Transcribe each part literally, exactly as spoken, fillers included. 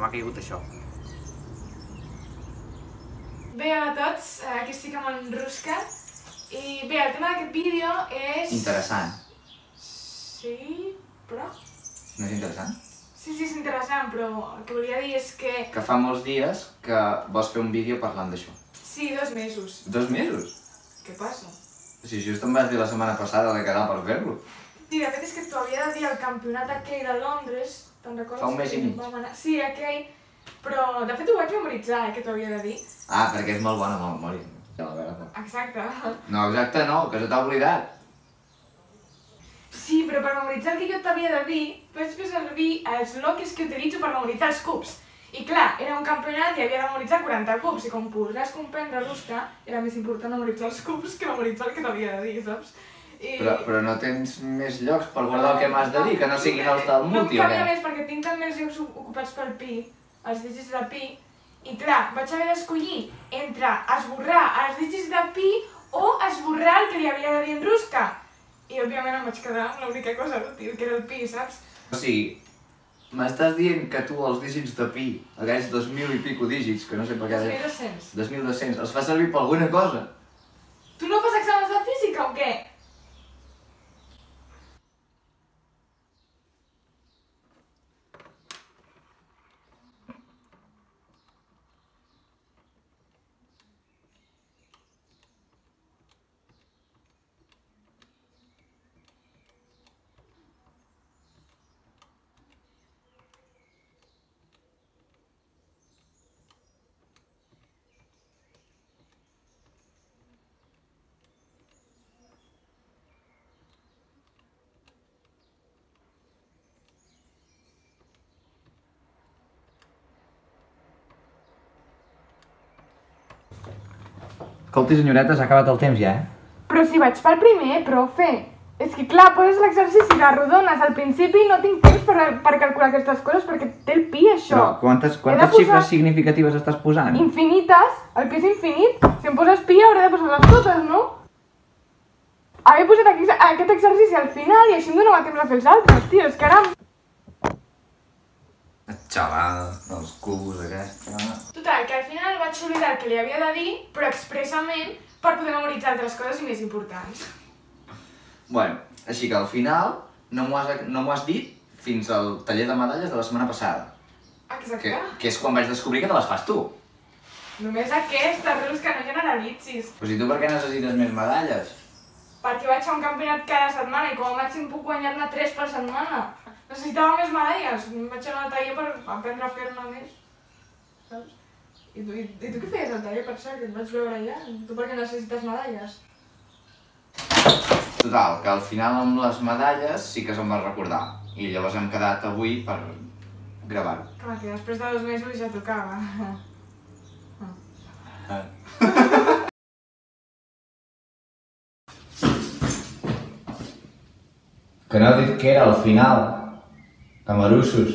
m'ha caigut això. Bé, hola a tots, aquí estic amb en Ruska. I bé, el tema d'aquest vídeo és... Interessant. Sí, però... No és interessant? Sí, sí, és interessant, però el que volia dir és que... Que fa molts dies que vols fer un vídeo parlant d'això. Sí, dos mesos. Dos mesos? Què passa? Si just em vas dir la setmana passada de quedar per fer-lo. Sí, de fet és que t'ho havia de dir al campionat aquell de Londres, te'n recordes? Fa un mes i mig. Anar... Sí, aquell, però de fet ho vaig memoritzar, eh, que t'ho havia de dir. Ah, perquè és molt bona amb la memòria. Ja la veure. Exacte. No, exacte no, que se t'ha oblidat. Sí, però per memoritzar el que jo t'havia de dir, vaig fer servir els loques que utilitzo per memoritzar els cubs. I clar, era un campionat i havia de memoritzar quaranta cubs, i com podràs comprendre, Ruska, era més important memoritzar els cubs que memoritzar el que t'havia de dir, saps? I... Però, però no tens més llocs per guardar el que m'has de dir, que no siguin els del multi, o què? No em què? canvia més perquè tinc també els llocs ocupats pel pi, els dígits de pi, i clar, vaig haver d'escollir entre esborrar els dígits de pi o esborrar el que li havia de dir en Ruska. I òbviament em vaig quedar amb l'única cosa útil, que era el pi, saps? O sigui, m'estàs dient que tu els dígits de pi, aquells dos mil i pico dígits, que no sé per què... dos mil dos-cents. dos mil dos-cents, els fas servir per alguna cosa? Tu no fas exàmens de física o què? Escolti, senyoreta, s'ha acabat el temps ja, eh? Però si vaig pel primer, profe. És que clar, poses l'exercici de rodones al principi i no tinc temps per, per calcular aquestes coses perquè té el pi, això. Però quantes, quantes posar... xifres significatives estàs posant? Infinites. El pi és infinit. Si em poses pi hauré de posar-les totes, no? Haver posat aquí, aquest exercici al final i així em donava temps a fer els altres, tio. És que ara... Xalada, els cubos, aquesta... Total, que al final vaig oblidar el que li havia de dir, però expressament per poder memoritzar altres coses i més importants. Bueno, així que al final no m'ho has, no m'ho has dit fins al taller de medalles de la setmana passada. Exacte. Que, que és quan vaig descobrir que te les fas tu. Només aquesta, Rus, que no generalitzis. Però si tu per què necessites més medalles? Perquè vaig a un campionat cada setmana i com a màxim puc guanyar-ne tres per setmana. Necessitava més medalles. Vaig anar al taller per aprendre a fer-ne més. Saps? I tu, i, I tu què feies al taller, per cert? Que et vaig veure allà. Tu per què necessites medalles? Total, que al final amb les medalles sí que se'm va recordar. I llavors hem quedat avui per gravar-ho. Clar, que després de dos mesos ja tocava. Que no he dit que era al final. Camarussos.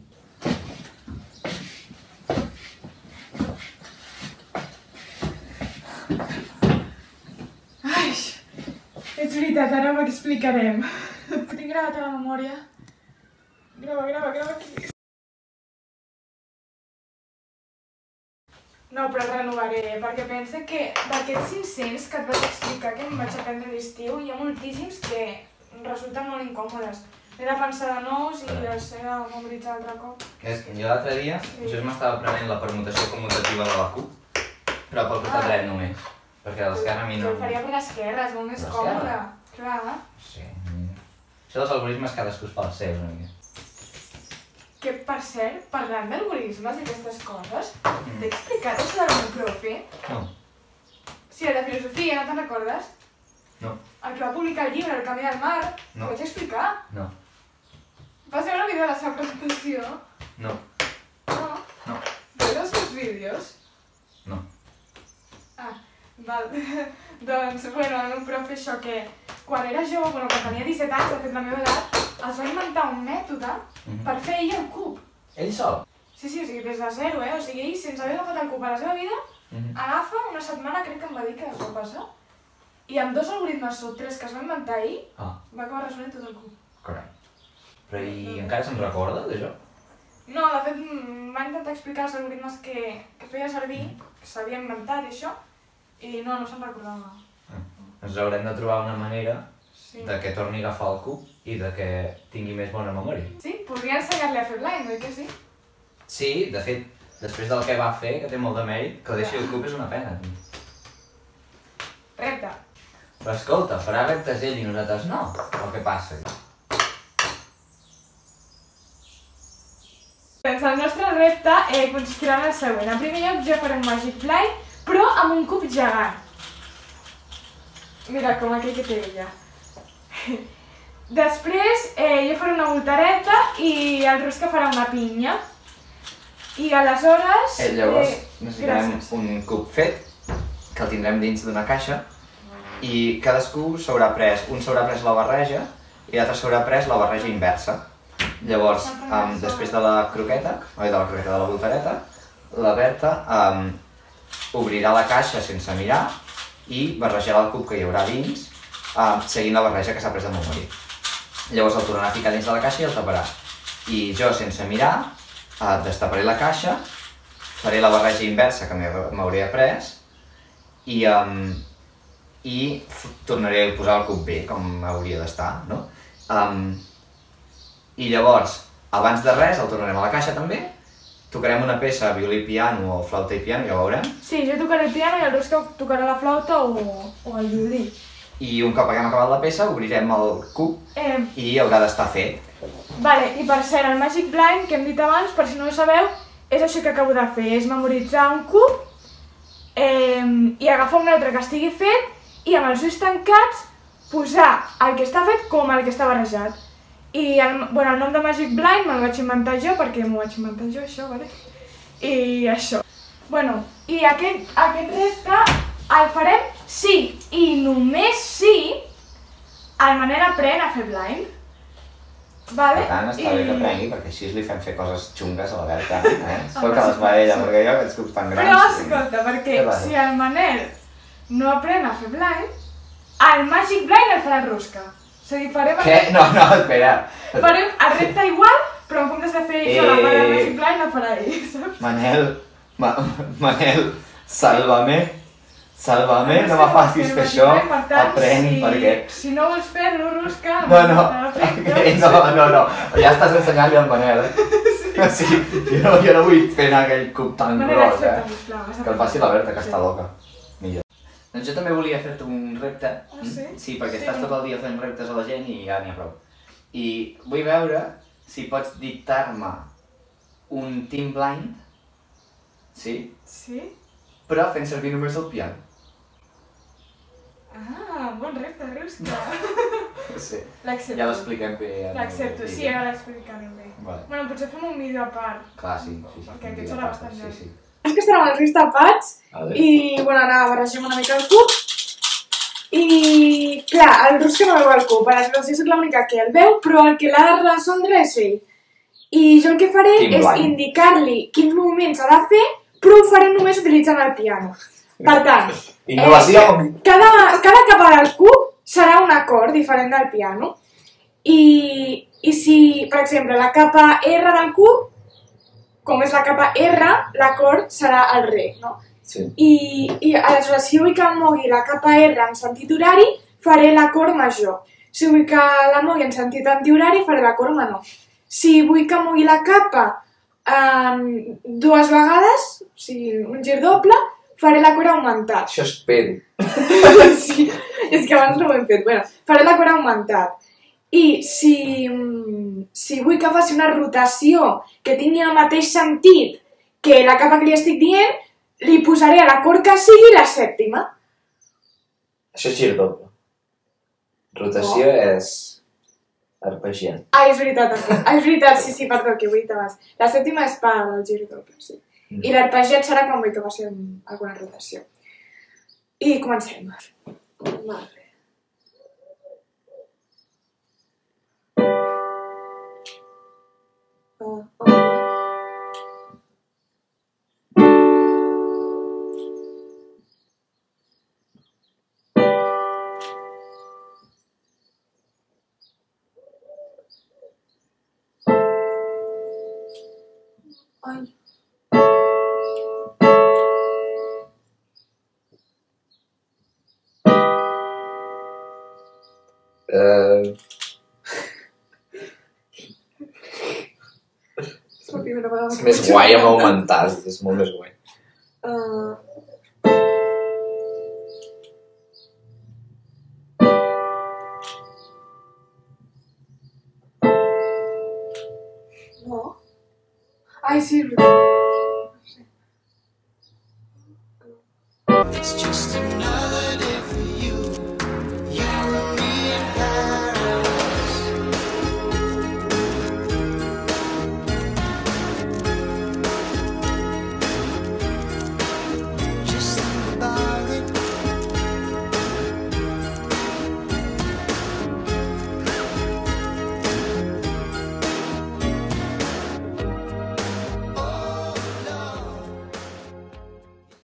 Ai, és veritat, ara ho explicarem. Ho tinc gravat a la memòria. Grava, grava, grava aquí. No, però el renovaré, perquè pensa que d'aquests cinc-cents que et vaig explicar que em vaig aprendre a l'estiu, hi ha moltíssims que resulten molt incòmodes. He de pensar de nous i els he de memoritzar altre cop. És que jo l'altre dia, sí. Just m'estava aprenent la permutació commutativa de la Q, però pel costat dret només, perquè de l'esquerra a mi no... Jo el faria per l'esquerra, és molt més còmode. Clar. Sí, això dels algoritmes cadascú es fa els seus, una mica. Que, per cert, parlant d'algoritmes i aquestes coses, t'he explicat això del meu profe? No. Sí, el de filosofia, no te'n recordes? No. El que va publicar el llibre, El camí del mar, no. Ho vaig explicar? No. Vas veure el vídeo de la seva presentació? No. No? No. Veus els meus vídeos? No. Ah, val. Doncs, bueno, el meu profe això que quan era jove, bueno, quan tenia disset anys, de fet la meva edat, es va inventar un mètode Mhm. per fer ell el cub. Ell sol? Sí, sí, o sigui, des de zero, eh? O sigui, ell, sense haver agafat el cub a la seva vida, Mhm. agafa una setmana, crec que em va dir que es va passar, i amb dos algoritmes o tres que es va inventar ell, Ah, va acabar resolent tot el cub. carai. Però i encara se'n recorda d'això? No, de fet, va intentar explicar els algoritmes que, que feia servir, que s'havia inventat i això, i no, no se'n recordava. Ah. Ens haurem de trobar una manera Sí. de que torni a agafar el cub i de que tingui més bona memòria. Sí, podria ensenyar-li a fer blind, oi que sí? Sí, de fet, després del que va fer, que té molt de mèrit, que ho deixi el cub és una pena. Repte. Però escolta, farà reptes ell i nosaltres no. O què passa? Doncs el nostre repte eh, consistirà en el següent. En primer lloc jo faré un Magic Blind, però amb un cub gegant. Mira, com aquell que té ella. Després eh, jo faré una voltareta i el Rusca farà una pinya. I aleshores... Eh, llavors eh, necessitarem gràcies. un cub fet, que el tindrem dins d'una caixa, i cadascú s'haurà pres, un s'haurà pres la barreja i l'altre s'haurà pres la barreja inversa. Llavors, um, després de la croqueta, oi, de la croqueta de la voltareta, la Berta um, obrirà la caixa sense mirar i barrejarà el cub que hi haurà dins, um, seguint la barreja que s'ha pres de memòria. Llavors el tornarà a ficar dins de la caixa i el taparà. I jo, sense mirar, uh, destaparé la caixa, faré la barreja inversa que m'hauré après i, um, i tornaré a posar el cub bé, com hauria d'estar, no? Um, I llavors, abans de res, el tornarem a la caixa també, tocarem una peça, violí i piano o flauta i piano, ja ho veurem. Sí, jo tocaré el piano i el Rusca tocarà la flauta o, o el violí. I un cop haguem acabat la peça, obrirem el cub Eh, i haurà d'estar fet. Vale, i per cert, el Magic Blind, que hem dit abans, per si no ho sabeu, és això que acabo de fer, és memoritzar un cub eh, i agafar un altre que estigui fet i amb els ulls tancats posar el que està fet com el que està barrejat. I el, bueno, el nom de Magic Blind me'l vaig inventar jo, perquè m'ho vaig inventar jo, això, vale? I això. Bueno, i aquest, aquest repte el farem si i només si el Manel aprèn a fer blind. Vale? Per tant, està bé que aprengui, perquè així li fem fer coses xungues a la Berta, eh? Espero que les fa ella, perquè jo aquests cubs tan grans... Però escolta, perquè Què passa? si el Manel no aprèn a fer blind, el Magic Blind el farà el Rusca. O sigui, farem... Què? No, no, espera. Farem el repte igual, però en comptes de fer jo la part del Eh. Magic Blind, el farà ell, saps? Manel, Ma Manel, sàlvame, sàlvame, no me facis fer això, aprèn, si, perquè... Si no vols fer-lo, Rusca... No, no, doncs- no, no, no, ja estàs ensenyant-li al Manel, eh? Sí, jo no, jo no vull fer anar aquell cub tan Manel, gros, accepta, eh? sisplau, has de Que el faci fer- la Berta, que està loca. Millor. Doncs jo també volia fer-te un repte. Ah, sí? Sí, perquè Sí. estàs tot el dia fent reptes a la gent i ja n'hi ha prou. I vull veure si pots dictar-me un team blind, sí? Sí? Però fent servir només el piano. Ah, bon repte, Rusca. Sí. L'accepto. Ja l'expliquem bé. en el L'accepto, sí, vídeo. ara l'explicarem bé. Vale. Bueno, potser fem un vídeo a part. Clar, sí, sí, sí. Perquè un aquest dia serà a part, bastant sí, llarg. sí. És que estarem els ulls tapats Vale. i, bueno, ara barregem una mica el cub. I, clar, el Rusca no veu el cub, a desgràcia soc l'única que el veu, però el que l'ha de resoldre és ell. I jo el que faré Team és blind. indicar-li quins moviments ha de fer, però ho faré només utilitzant el piano. Per tant, Innovació! eh, cada, cada capa del cub serà un acord diferent del piano. I, I si, per exemple, la capa R del cub, com és la capa R, l'acord serà el re, no? Sí. I, i aleshores, si vull que em mogui la capa R en sentit horari, faré l'acord major. Si vull que la mogui en sentit antihorari, faré l'acord menor. Si vull que mogui la capa um, dues vegades, o sigui, un gir doble, faré l'acord augmentat. Això és pedo. Sí, és que abans no ho hem fet. Bueno, faré l'acord augmentat. I si, si vull que faci una rotació que tingui el mateix sentit que la capa que li estic dient, li posaré a l'acord que sigui la sèptima. Això és gir doble. Rotació Oh. és arpegiat. Ah, és veritat, ah, és veritat, sí, sí, perdó, que ho he dit abans. La sèptima és per al gir doble, sí. Mm. I l'arpegiat serà quan vull que faci alguna rotació. I comencem. Vale. Uh, uh. És més guai amb augmentar, és molt més guai. Uh... No. Ai, sí, és veritat.